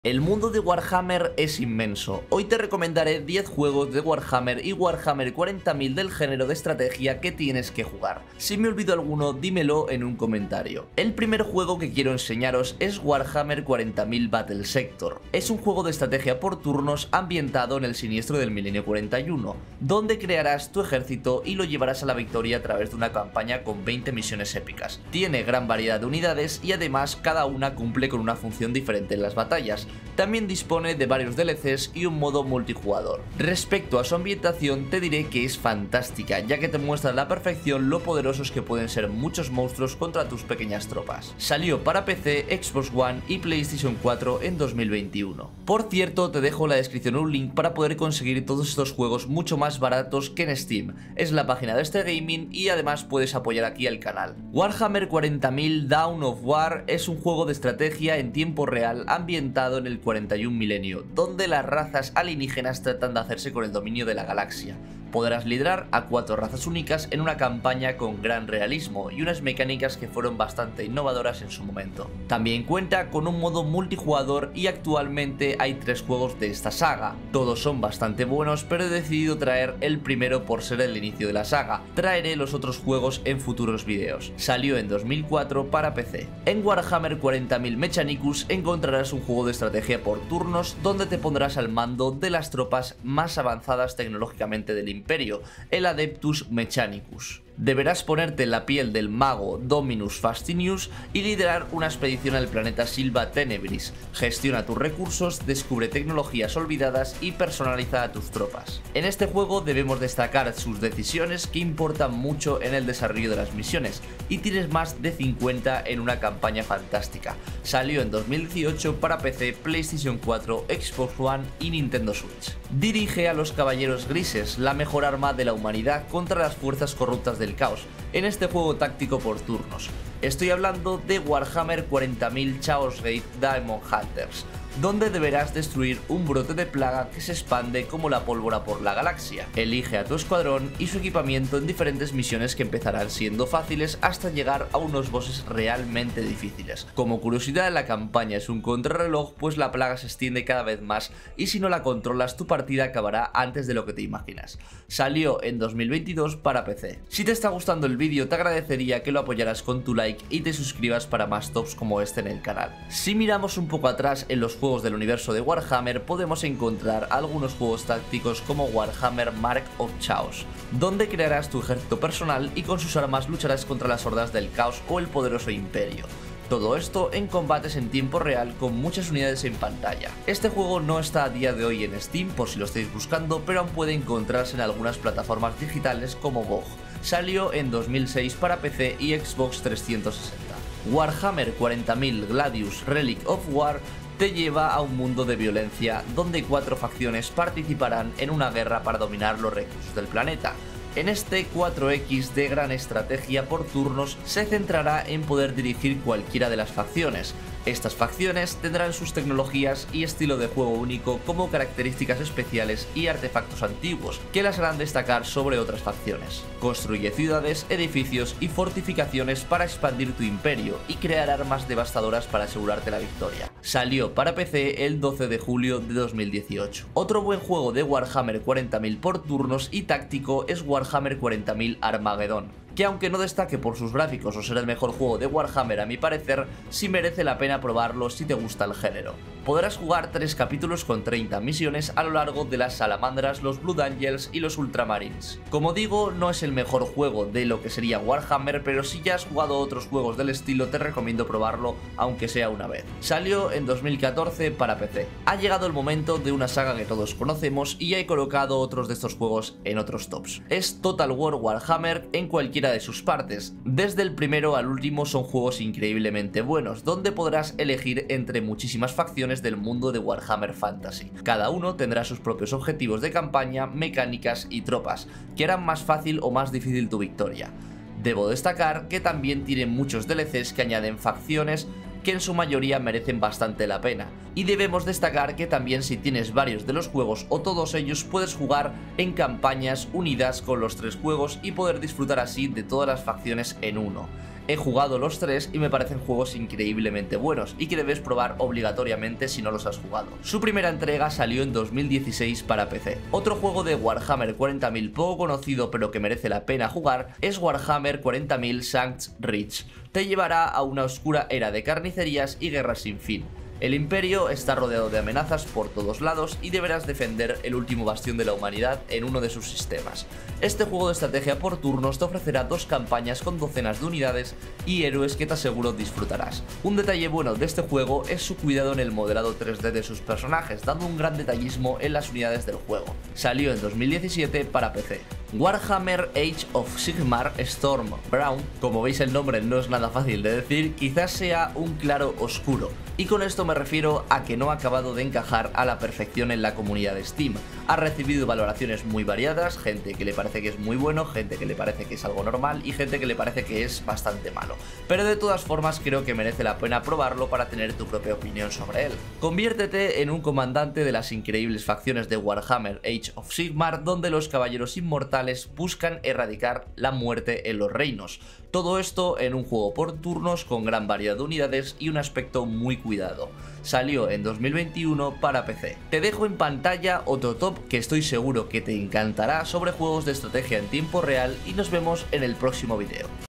El mundo de Warhammer es inmenso. Hoy te recomendaré 10 juegos de Warhammer y Warhammer 40.000 del género de estrategia que tienes que jugar. Si me olvido alguno, dímelo en un comentario. El primer juego que quiero enseñaros es Warhammer 40.000 Battle Sector. Es un juego de estrategia por turnos ambientado en el siniestro del milenio 41, donde crearás tu ejército y lo llevarás a la victoria a través de una campaña con 20 misiones épicas. Tiene gran variedad de unidades y además cada una cumple con una función diferente en las batallas. También dispone de varios DLCs y un modo multijugador. Respecto a su ambientación te diré que es fantástica, ya que te muestra a la perfección lo poderosos que pueden ser muchos monstruos contra tus pequeñas tropas. Salió para PC, Xbox One y PlayStation 4 en 2021. Por cierto, te dejo en la descripción un link para poder conseguir todos estos juegos mucho más baratos que en Steam. Es la página de este gaming y además puedes apoyar aquí al canal. Warhammer 40.000 Dawn of War es un juego de estrategia en tiempo real ambientado en el 41 milenio, donde las razas alienígenas tratan de hacerse con el dominio de la galaxia. Podrás liderar a 4 razas únicas en una campaña con gran realismo y unas mecánicas que fueron bastante innovadoras en su momento. También cuenta con un modo multijugador y actualmente hay 3 juegos de esta saga. Todos son bastante buenos, pero he decidido traer el primero por ser el inicio de la saga. Traeré los otros juegos en futuros vídeos. Salió en 2004 para PC. En Warhammer 40.000 Mechanicus encontrarás un juego de estrategia por turnos donde te pondrás al mando de las tropas más avanzadas tecnológicamente del Imperio, el Adeptus Mechanicus. Deberás ponerte en la piel del mago Dominus Fastinius y liderar una expedición al planeta Silva Tenebris. Gestiona tus recursos, descubre tecnologías olvidadas y personaliza a tus tropas. En este juego debemos destacar sus decisiones que importan mucho en el desarrollo de las misiones, y tienes más de 50 en una campaña fantástica. Salió en 2018 para PC, PlayStation 4, Xbox One y Nintendo Switch. Dirige a los Caballeros Grises, la mejor arma de la humanidad contra las fuerzas corruptas del caos, en este juego táctico por turnos. Estoy hablando de Warhammer 40.000 Chaosgate Diamond Hunters, donde deberás destruir un brote de plaga que se expande como la pólvora por la galaxia. Elige a tu escuadrón y su equipamiento en diferentes misiones que empezarán siendo fáciles hasta llegar a unos bosses realmente difíciles. Como curiosidad, la campaña es un contrarreloj, pues la plaga se extiende cada vez más y si no la controlas tu partida acabará antes de lo que te imaginas. Salió en 2022 para PC. Si te está gustando el vídeo te agradecería que lo apoyaras con tu like y te suscribas para más tops como este en el canal. Si miramos un poco atrás en los juegos del universo de Warhammer podemos encontrar algunos juegos tácticos como Warhammer Mark of Chaos, donde crearás tu ejército personal y con sus armas lucharás contra las hordas del caos o el poderoso imperio. Todo esto en combates en tiempo real con muchas unidades en pantalla. Este juego no está a día de hoy en Steam por si lo estáis buscando, pero aún puede encontrarse en algunas plataformas digitales como GOG. Salió en 2006 para PC y Xbox 360. Warhammer 40.000 Gladius Relic of War te lleva a un mundo de violencia donde 4 facciones participarán en una guerra para dominar los recursos del planeta. En este 4X de gran estrategia por turnos se centrará en poder dirigir cualquiera de las facciones. Estas facciones tendrán sus tecnologías y estilo de juego único como características especiales y artefactos antiguos que las harán destacar sobre otras facciones. Construye ciudades, edificios y fortificaciones para expandir tu imperio y crear armas devastadoras para asegurarte la victoria. Salió para PC el 12 de julio de 2018. Otro buen juego de Warhammer 40.000 por turnos y táctico es Warhammer 40.000 Armageddon, que aunque no destaque por sus gráficos o ser el mejor juego de Warhammer a mi parecer, sí merece la pena probarlo si te gusta el género. Podrás jugar 3 capítulos con 30 misiones a lo largo de las Salamandras, los Blood Angels y los Ultramarines. Como digo, no es el mejor juego de lo que sería Warhammer, pero si ya has jugado otros juegos del estilo te recomiendo probarlo aunque sea una vez. Salió en 2014 para PC. Ha llegado el momento de una saga que todos conocemos y ya he colocado otros de estos juegos en otros tops. Es Total War Warhammer en cualquiera de sus partes. Desde el primero al último son juegos increíblemente buenos, donde podrás elegir entre muchísimas facciones del mundo de Warhammer Fantasy. Cada uno tendrá sus propios objetivos de campaña, mecánicas y tropas, que harán más fácil o más difícil tu victoria. Debo destacar que también tiene muchos DLCs que añaden facciones que en su mayoría merecen bastante la pena. Y debemos destacar que también si tienes varios de los juegos o todos ellos puedes jugar en campañas unidas con los 3 juegos y poder disfrutar así de todas las facciones en uno. He jugado los tres y me parecen juegos increíblemente buenos y que debes probar obligatoriamente si no los has jugado. Su primera entrega salió en 2016 para PC. Otro juego de Warhammer 40.000 poco conocido pero que merece la pena jugar es Warhammer 40.000 Sanct's Reach. Te llevará a una oscura era de carnicerías y guerras sin fin. El imperio está rodeado de amenazas por todos lados y deberás defender el último bastión de la humanidad en uno de sus sistemas. Este juego de estrategia por turnos te ofrecerá 2 campañas con docenas de unidades y héroes que te aseguro disfrutarás. Un detalle bueno de este juego es su cuidado en el modelado 3D de sus personajes, dando un gran detallismo en las unidades del juego. Salió en 2017 para PC. Warhammer Age of Sigmar Stormbound, como veis el nombre no es nada fácil de decir, quizás sea un claro oscuro, y con esto me refiero a que no ha acabado de encajar a la perfección en la comunidad de Steam. Ha recibido valoraciones muy variadas, gente que le parece que es muy bueno, gente que le parece que es algo normal y gente que le parece que es bastante malo, pero de todas formas creo que merece la pena probarlo para tener tu propia opinión sobre él. Conviértete en un comandante de las increíbles facciones de Warhammer Age of Sigmar, donde los caballeros inmortales buscan erradicar la muerte en los reinos. Todo esto en un juego por turnos con gran variedad de unidades y un aspecto muy cuidado. Salió en 2021 para PC. Te dejo en pantalla otro top que estoy seguro que te encantará sobre juegos de estrategia en tiempo real y nos vemos en el próximo video.